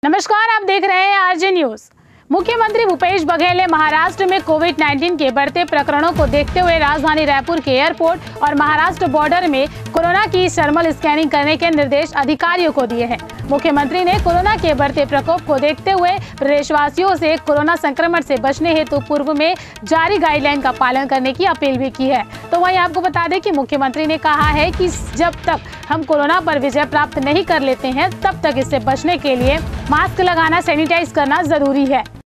नमस्कार, आप देख रहे हैं आरजे न्यूज। मुख्यमंत्री भूपेश बघेल ने महाराष्ट्र में कोविड-19 के बढ़ते प्रकरणों को देखते हुए राजधानी रायपुर के एयरपोर्ट और महाराष्ट्र बॉर्डर में कोरोना की थर्मल स्कैनिंग करने के निर्देश अधिकारियों को दिए हैं। मुख्यमंत्री ने कोरोना के बढ़ते प्रकोप को देखते हुए प्रदेशवासियों से कोरोना संक्रमण से बचने हेतु पूर्व में जारी गाइडलाइन का पालन करने की अपील भी की है। तो वहीं आपको बता दें कि मुख्यमंत्री ने कहा है कि जब तक हम कोरोना पर विजय प्राप्त नहीं कर लेते हैं, तब तक इससे बचने के लिए मास्क लगाना, सैनिटाइज करना जरूरी है।